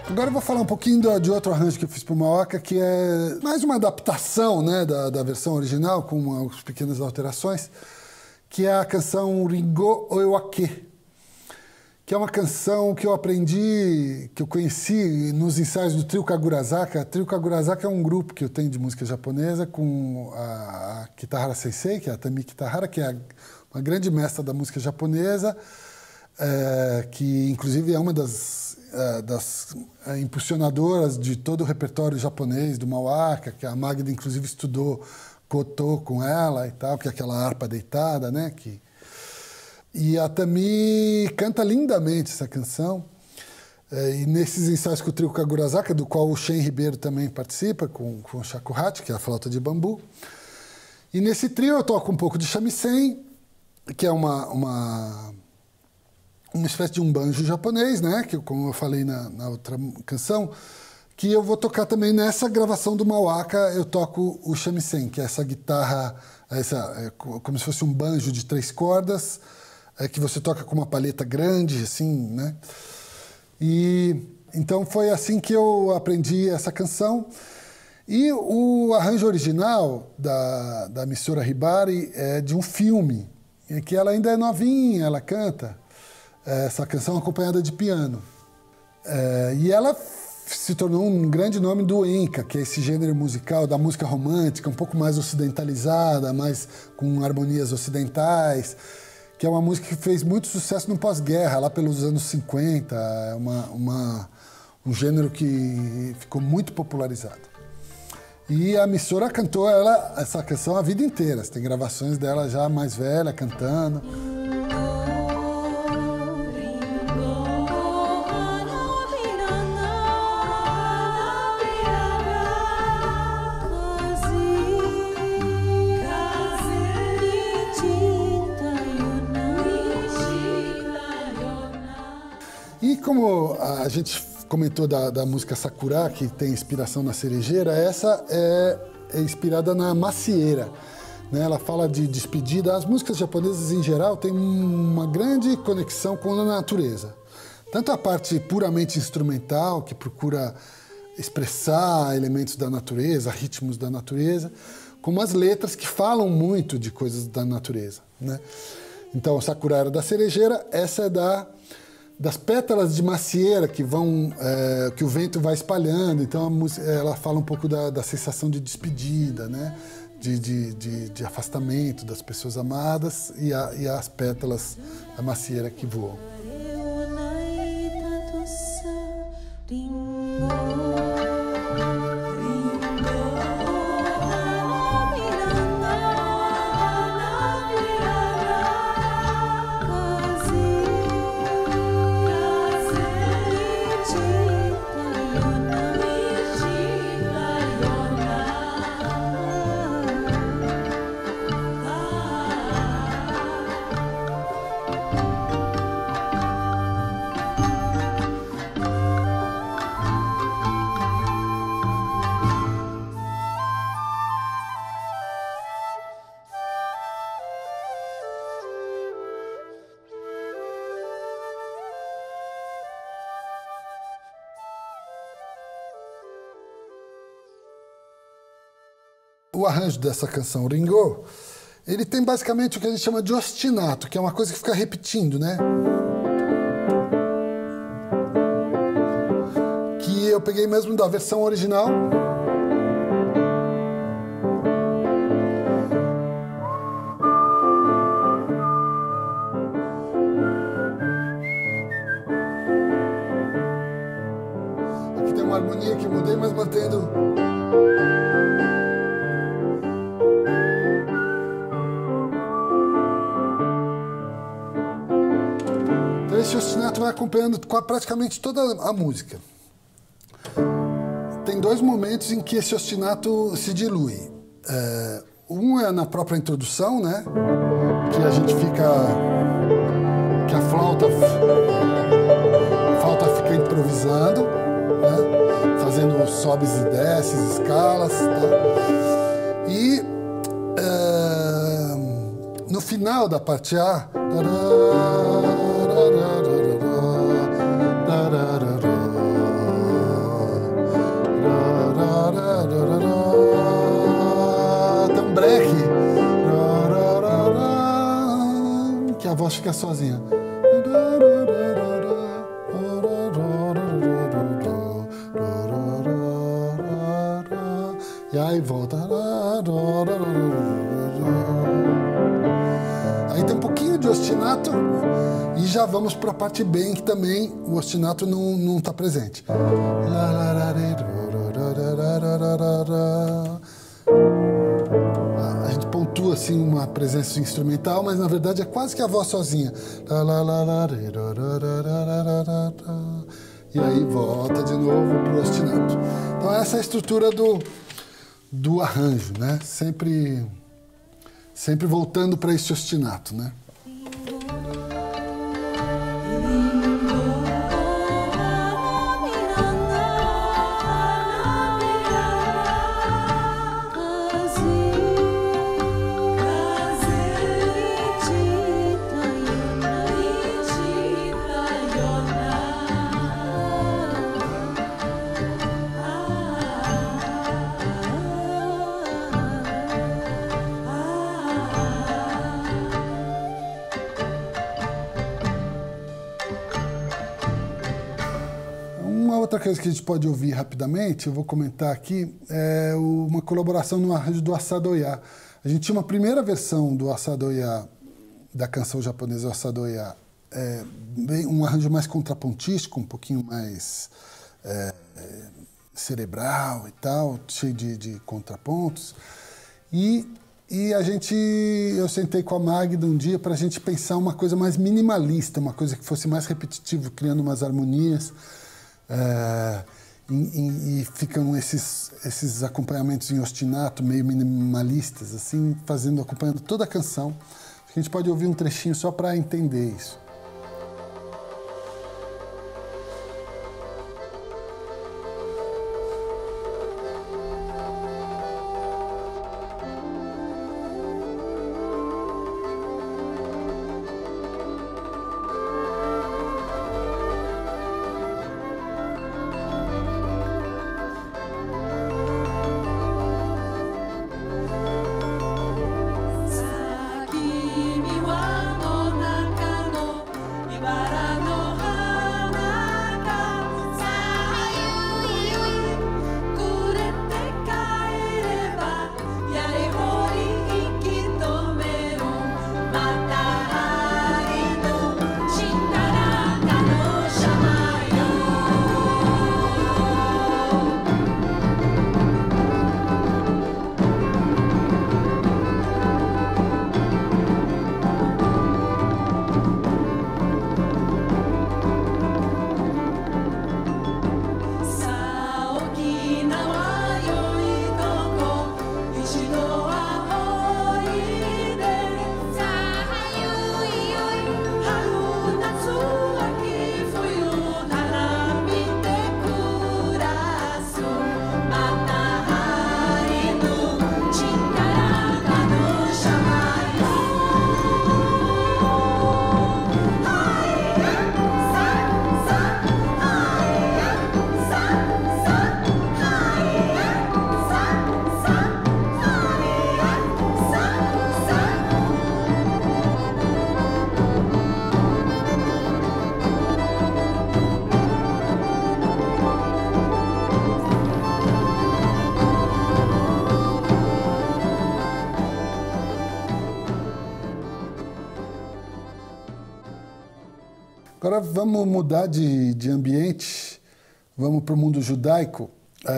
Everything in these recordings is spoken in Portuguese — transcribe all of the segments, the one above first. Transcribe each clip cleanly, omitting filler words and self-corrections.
Agora eu vou falar um pouquinho de outro arranjo que eu fiz para o Mauaca, que é mais uma adaptação, né, da versão original, com umas pequenas alterações, que é a canção Ringo Oiwake, que é uma canção que eu aprendi, que eu conheci nos ensaios do Trio Kagurazaka. O Trio Kagurazaka é um grupo que eu tenho de música japonesa com a Kitahara Sensei, que é a Tami Kitahara, que é uma grande mestra da música japonesa, que inclusive é uma das impulsionadoras de todo o repertório japonês do Mauaca, que a Magda inclusive estudou Koto com ela e tal, que é aquela harpa deitada, né? E a Tami canta lindamente essa canção. E nesses ensaios com o Trio Kagurazaka, do qual o Shen Ribeiro também participa, com o shakuhachi, que é a flauta de bambu. E nesse trio eu toco um pouco de shamisen, que é uma espécie de um banjo japonês, né? Que, como eu falei na outra canção, que eu vou tocar também nessa gravação do Mauaca. Eu toco o shamisen, que é essa guitarra, como se fosse um banjo de 3 cordas, que você toca com uma palheta grande, assim, né? E então foi assim que eu aprendi essa canção. E o arranjo original da Misora Hibari é de um filme, em que ela ainda é novinha, ela canta essa canção acompanhada de piano. E ela se tornou um grande nome do enka, que é esse gênero musical da música romântica, um pouco mais ocidentalizada, mais com harmonias ocidentais, que é uma música que fez muito sucesso no pós-guerra, lá pelos anos 50, um gênero que ficou muito popularizado. E a Misora cantou essa canção a vida inteira, tem gravações dela já mais velha, cantando. E como a gente comentou da música Sakura, que tem inspiração na cerejeira, essa é inspirada na macieira, né? Ela fala de despedida. As músicas japonesas, em geral, têm uma grande conexão com a natureza. Tanto a parte puramente instrumental, que procura expressar elementos da natureza, ritmos da natureza, como as letras que falam muito de coisas da natureza, né? Então, Sakura era da cerejeira, essa é das pétalas de macieira que o vento vai espalhando. Então a música, ela fala um pouco da sensação de despedida, né? de afastamento das pessoas amadas e as pétalas da macieira que voam. O arranjo dessa canção, Ringo, ele tem basicamente o que a gente chama de ostinato, que é uma coisa que fica repetindo, né? Que eu peguei mesmo da versão original. Aqui tem uma harmonia que mudei, mas mantendo. Esse ostinato vai acompanhando praticamente toda a música. Tem 2 momentos em que esse ostinato se dilui. Um é na própria introdução, né? Que a gente fica... que a flauta fica improvisando, né? Fazendo sobes e desces, escalas, tá? E no final da parte A... voz fica sozinha. E aí volta. Aí tem um pouquinho de ostinato e já vamos para a parte bem, que também o ostinato não está presente. A gente pontua assim uma presença instrumental, mas na verdade é quase que a voz sozinha. E aí volta de novo para o ostinato. Então essa é a estrutura do arranjo, né? Sempre voltando para esse ostinato, né? Outra coisa que a gente pode ouvir rapidamente, eu vou comentar aqui, é uma colaboração no arranjo do Asadoya. A gente tinha uma primeira versão do Asadoya, da canção japonesa Asadoya, um arranjo mais contrapontístico, um pouquinho mais cerebral e tal, cheio de contrapontos. E eu sentei com a Magda um dia para a gente pensar uma coisa mais minimalista, uma coisa que fosse mais repetitiva, criando umas harmonias. E ficam esses acompanhamentos em ostinato, meio minimalistas, assim, acompanhando toda a canção. A gente pode ouvir um trechinho só para entender isso. Agora vamos mudar de ambiente, vamos para o mundo judaico,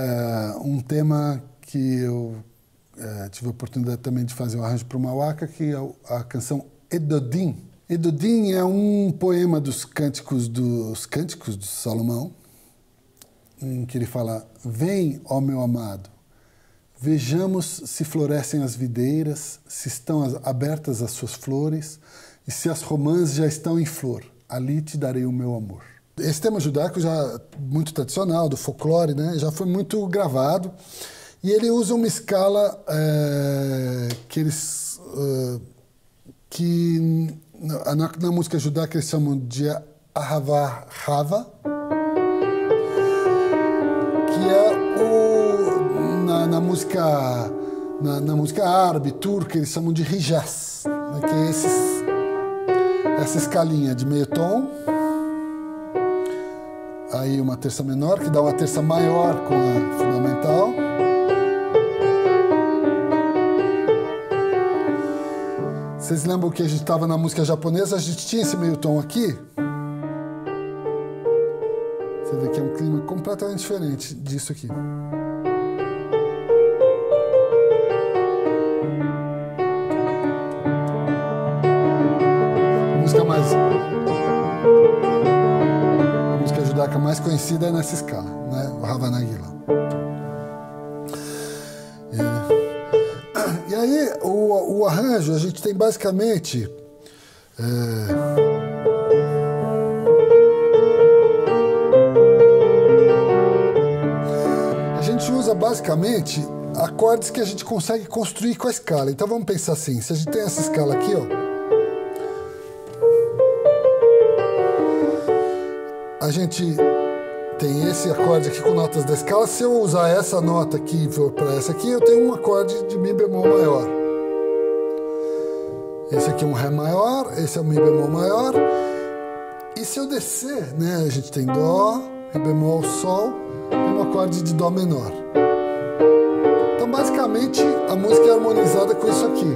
um tema que eu tive a oportunidade também de fazer um arranjo para uma waka, que é a canção Edodim. Edodim é um poema dos cânticos de Salomão, em que ele fala: vem, ó meu amado, vejamos se florescem as videiras, se estão abertas as suas flores e se as romãs já estão em flor. Ali te darei o meu amor. Esse tema judaico já muito tradicional, do folclore, né, já foi muito gravado. E ele usa uma escala que na música judaica eles chamam de Ahava Hava, que é na música árabe, turca, eles chamam de Hijaz, né, que é essa escalinha de meio tom, aí uma terça menor, que dá uma terça maior com a fundamental. Vocês lembram que a gente estava na música japonesa, a gente tinha esse meio tom aqui? Você vê que é um clima completamente diferente disso aqui. A música judaica mais conhecida é nessa escala, né? O Hava Nagila. E aí, o arranjo, a gente tem basicamente... a gente usa basicamente acordes que a gente consegue construir com a escala. Então vamos pensar assim, se a gente tem essa escala aqui, ó, a gente tem esse acorde aqui com notas da escala. Se eu usar essa nota aqui e for para essa aqui, eu tenho um acorde de Mi bemol maior. Esse aqui é um Ré maior, esse é um Mi bemol maior. E se eu descer, né, a gente tem Dó, Mi bemol, Sol e um acorde de Dó menor. Então, basicamente, a música é harmonizada com isso aqui.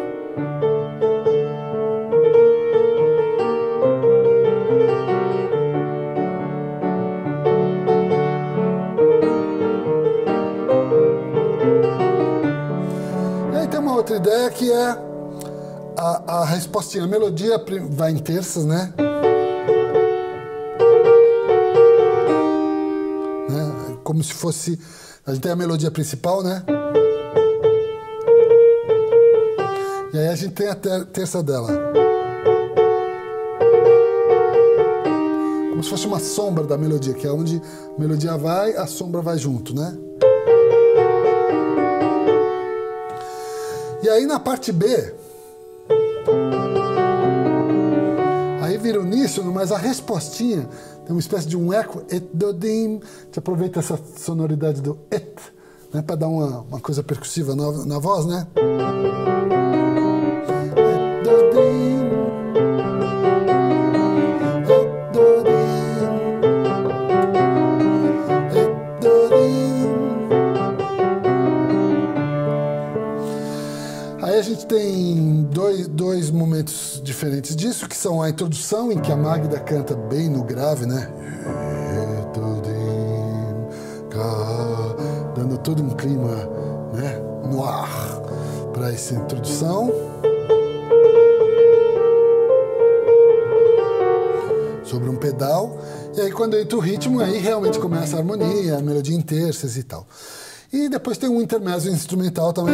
Outra ideia que é a respostinha. A melodia vai em terças, né? Como se fosse... A gente tem a melodia principal, né? E aí a gente tem a terça dela. Como se fosse uma sombra da melodia, que é onde a melodia vai, a sombra vai junto, né? E aí na parte B, aí vira uníssono, mas a respostinha tem uma espécie de um eco, et dodim. A gente aproveita essa sonoridade do et, né, para dar uma coisa percussiva na voz, né? Et dodim, et dodim, et dodim. Aí a gente tem dois momentos diferentes disso, que são a introdução, em que a Magda canta bem no grave, né? Dando todo um clima, né, no ar para essa introdução. Sobre um pedal. E aí quando entra o ritmo, aí realmente começa a harmonia, a melodia em terças e tal. E depois tem um intermezzo instrumental também.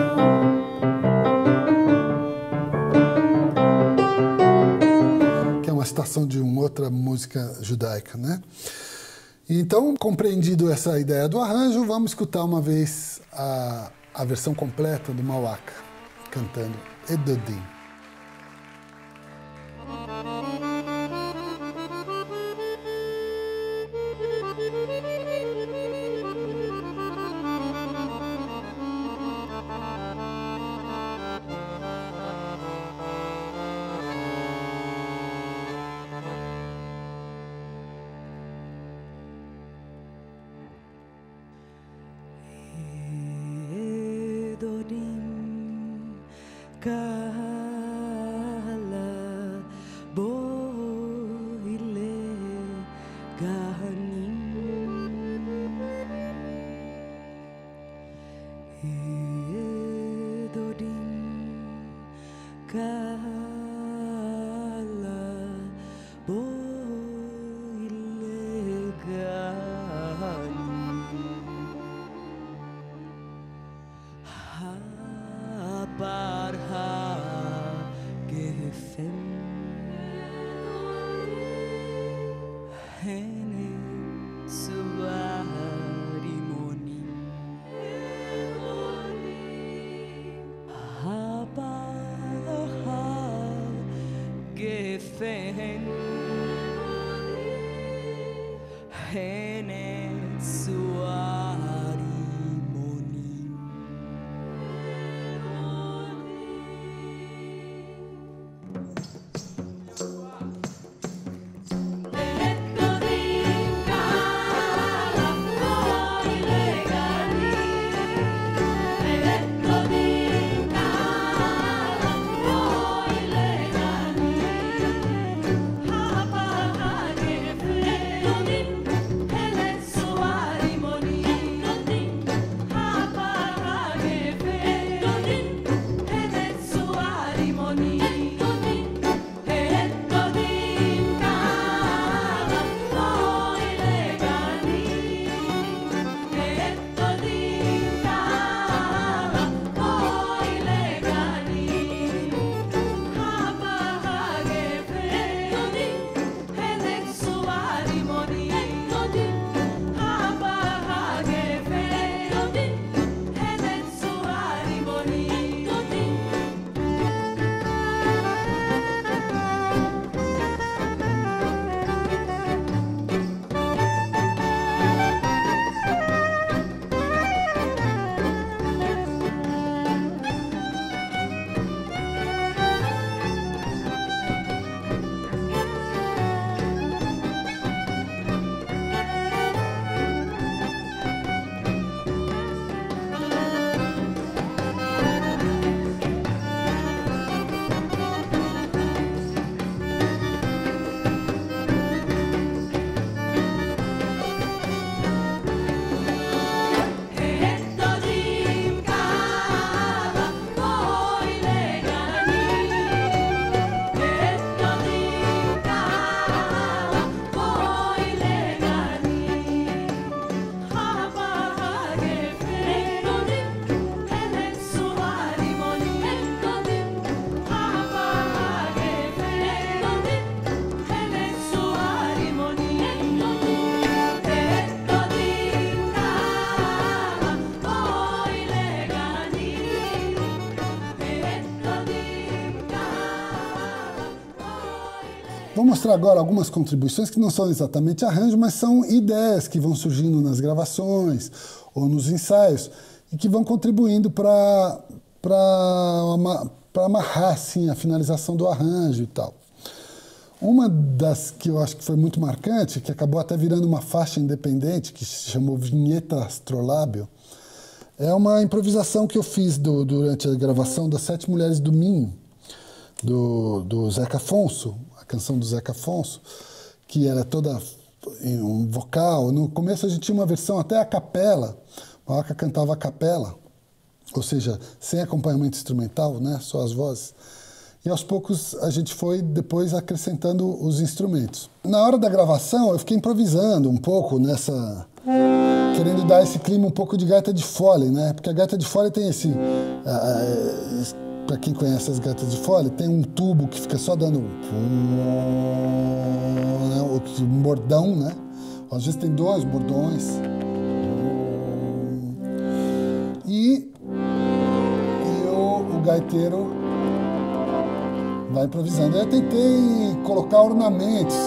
Citação de uma outra música judaica, né? Então, compreendido essa ideia do arranjo, vamos escutar uma vez a versão completa do Mauaka, cantando Edodim. mostrar agora algumas contribuições que não são exatamente arranjo, mas são ideias que vão surgindo nas gravações ou nos ensaios e que vão contribuindo para amarrar assim, a finalização do arranjo e tal. Uma das que eu acho que foi muito marcante, que acabou até virando uma faixa independente, que se chamou Vinheta Astrolábio, é uma improvisação que eu fiz durante a gravação das Sete Mulheres do Minho, do Zeca Afonso, a canção do Zeca Afonso, que era toda em um vocal. No começo a gente tinha uma versão até a capela, o Mauaca cantava a capela, ou seja, sem acompanhamento instrumental, né, só as vozes. E aos poucos a gente foi depois acrescentando os instrumentos. Na hora da gravação eu fiquei improvisando um pouco querendo dar esse clima um pouco de gaita de fole, né? Porque a gaita de fole tem esse... para quem conhece as gaitas de fole, tem um tubo que fica só dando um bordão, né? Às vezes tem dois bordões. E o gaiteiro vai improvisando. Eu tentei colocar ornamentos.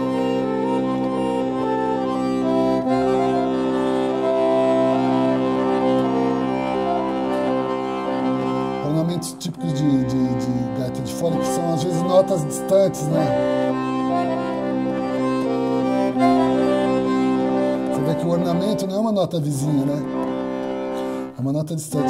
Ornamentos típicos de gaita de fole, que são às vezes notas distantes, né? Você vê que o ornamento não é uma nota vizinha, né? É uma nota distante.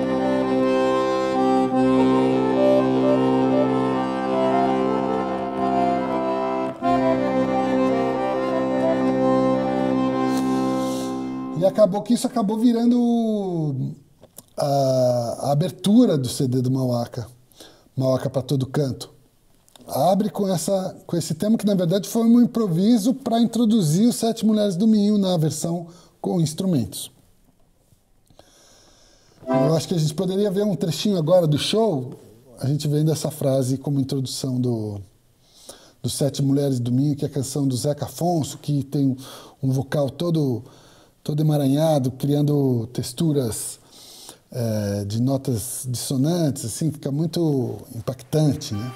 E acabou que isso acabou virando a abertura do CD do Mauaca, Mauaca para Todo Canto. Abre com esse tema que, na verdade, foi um improviso para introduzir os Sete Mulheres do Minho na versão com instrumentos. Eu acho que a gente poderia ver um trechinho agora do show, a gente vendo essa frase como introdução dos Sete Mulheres do Minho, que é a canção do Zeca Afonso, que tem um vocal todo emaranhado, criando texturas de notas dissonantes, assim, fica muito impactante, né?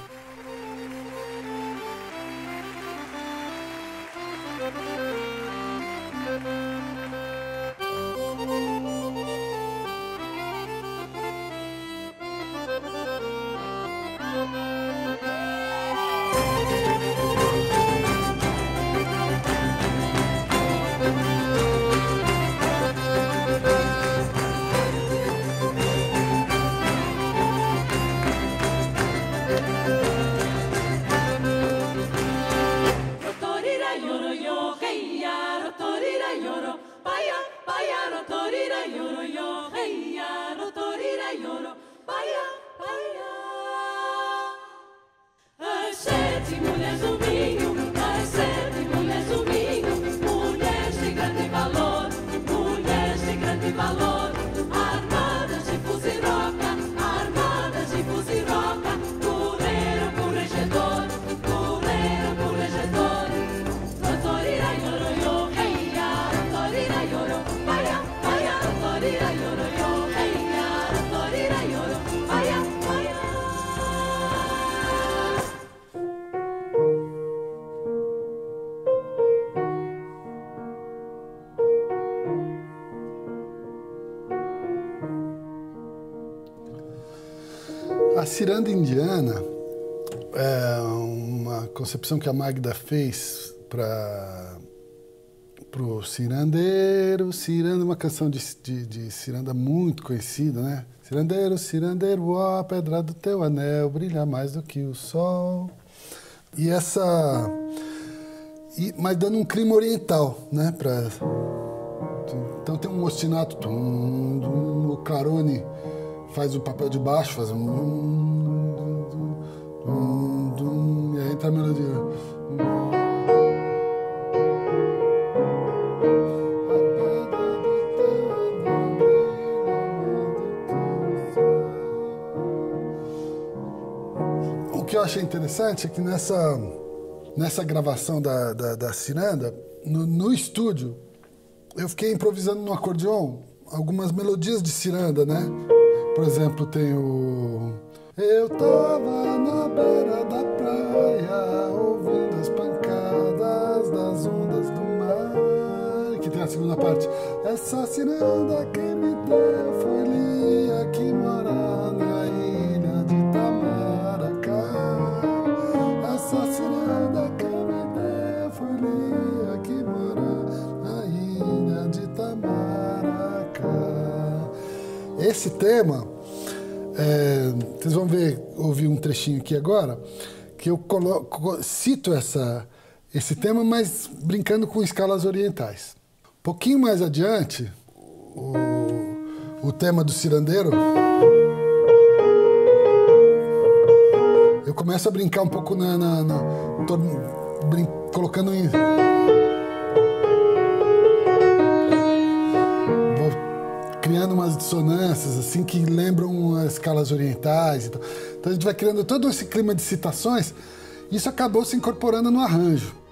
A ciranda indiana é uma concepção que a Magda fez para o cirandeiro. Ciranda, uma canção de ciranda muito conhecida, né? Cirandeiro, cirandeiro, ó, a pedra do teu anel brilha mais do que o sol. E mas dando um clima oriental, né? Então tem um ostinato, o clarone faz o papel de baixo, faz e aí entra a melodia. O que eu achei interessante é que nessa gravação da ciranda, no estúdio, eu fiquei improvisando no acordeon algumas melodias de ciranda, né? Por exemplo, tem o... Eu tava na beira da praia, ouvindo as a segunda parte. Essa ciranda que me deu foi Lia, que mora na ilha de Itamaracá. Essa ciranda que me deu foi Lia, que mora na ilha de Itamaracá. Esse tema, vocês vão ouvir um trechinho aqui agora, que eu cito esse tema, mas brincando com escalas orientais. Um pouquinho mais adiante, o tema do cirandeiro, eu começo a brincar um pouco colocando em... Vou criando umas dissonâncias assim que lembram as escalas orientais. Então a gente vai criando todo esse clima de citações. Isso acabou se incorporando no arranjo.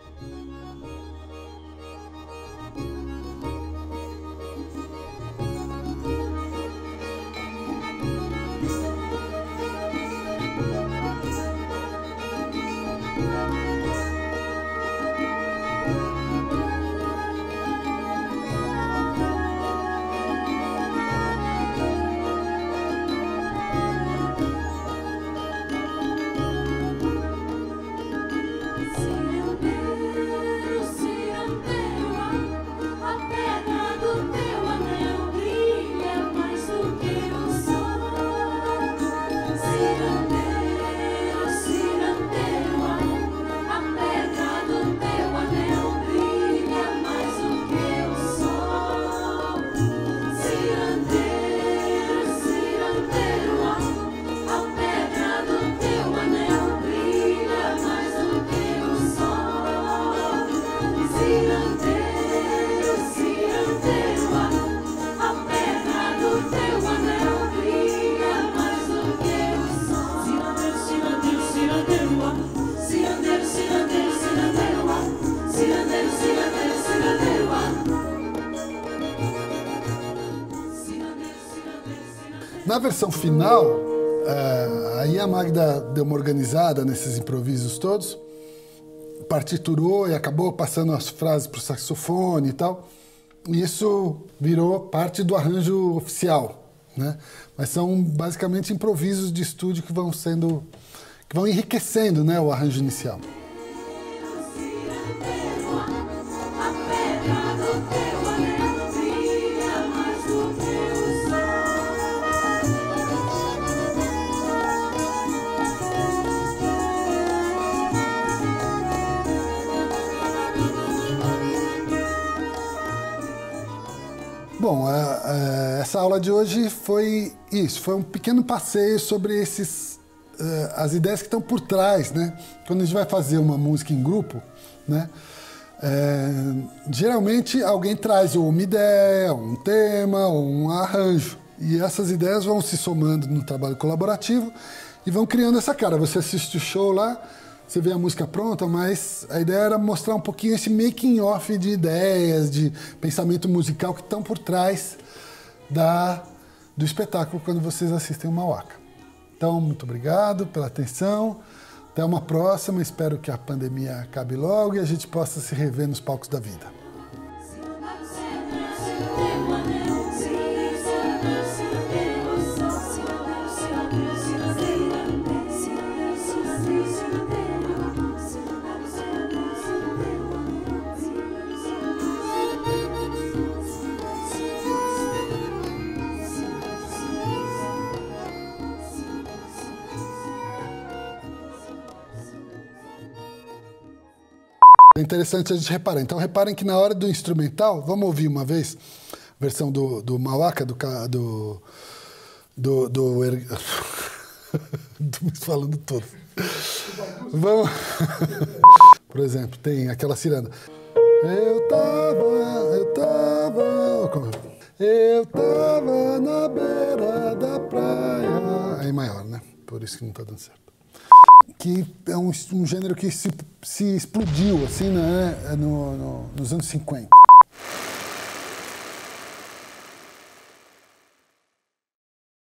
Na versão final, aí a Magda deu uma organizada nesses improvisos todos, partiturou e acabou passando as frases para o saxofone e tal, e isso virou parte do arranjo oficial, né? Mas são basicamente improvisos de estúdio que vão enriquecendo, né, o arranjo inicial. Bom, essa aula de hoje foi isso, foi um pequeno passeio sobre as ideias que estão por trás, né? Quando a gente vai fazer uma música em grupo, né? Geralmente alguém traz ou uma ideia, um tema, ou um arranjo. E essas ideias vão se somando no trabalho colaborativo e vão criando essa cara. Você assiste o show lá, você vê a música pronta, mas a ideia era mostrar um pouquinho esse making off de ideias, de pensamento musical que estão por trás do espetáculo quando vocês assistem o Mauaca. Então, muito obrigado pela atenção. Até uma próxima. Espero que a pandemia acabe logo e a gente possa se rever nos palcos da vida. É interessante a gente reparar. Então, reparem que na hora do instrumental, vamos ouvir uma vez a versão do Mauaca, falando tudo. Vamos. Por exemplo, tem aquela ciranda. Eu tava na beira da praia. Aí maior, né? Por isso que não tá dando certo. Que é um gênero que se explodiu, assim, né, nos anos 50.